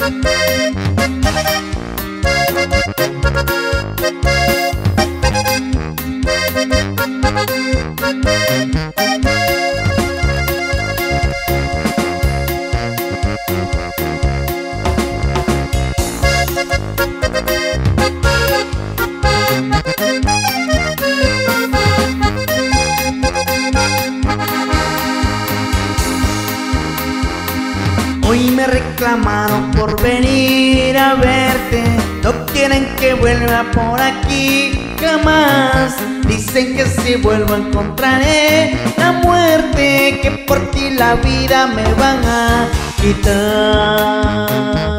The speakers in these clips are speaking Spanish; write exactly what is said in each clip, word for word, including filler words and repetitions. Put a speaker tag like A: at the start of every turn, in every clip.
A: Hoy me reclamaron por venir a verte, no quieren que vuelva por aquí jamás. Dicen que si vuelvo encontraré la muerte, que por ti la vida me van a quitar.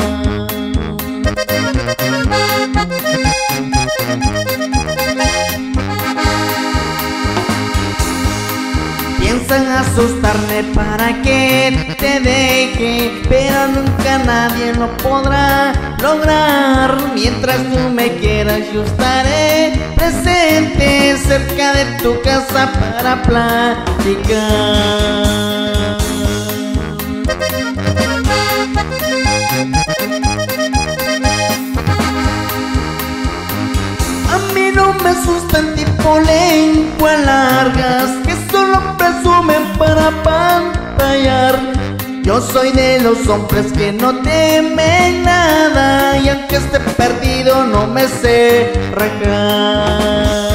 A: Piensan asustarme para que te deje, pero nunca nadie lo podrá lograr. Mientras tú me quieras yo estaré presente cerca de tu casa para platicar. A mí no me asustan tipo lengua largas que solo presumen para pantallar. Yo soy de los hombres que no temen nada, y aunque esté perdido no me sé rajar.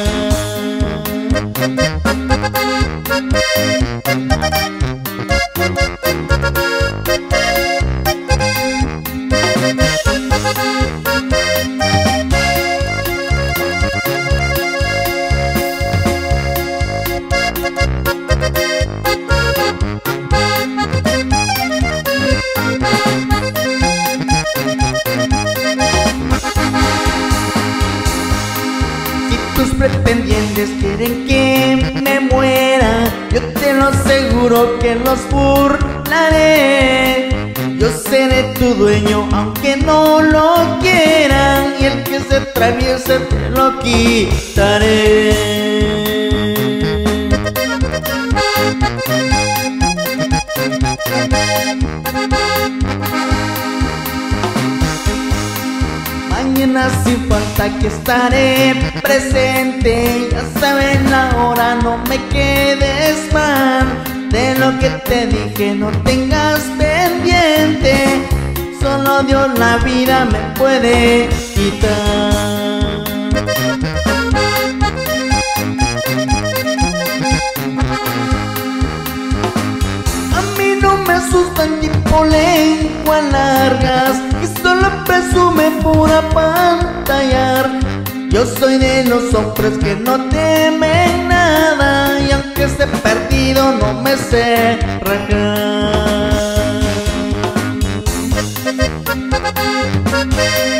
A: Tus pretendientes quieren que me muera, yo te lo aseguro que los burlaré. Yo seré tu dueño aunque no lo quieran, y el que se atraviese te lo quitaré. Mañana sin falta que estaré presente, ya saben la hora, no me quedes mal. De lo que te dije no tengas pendiente, solo Dios la vida me puede quitar. A mí no me asustan tipo lengua largas que solo presumen pura pantallar. Yo soy de los hombres que no temen nada, y aunque esté perdido no me sé rajar.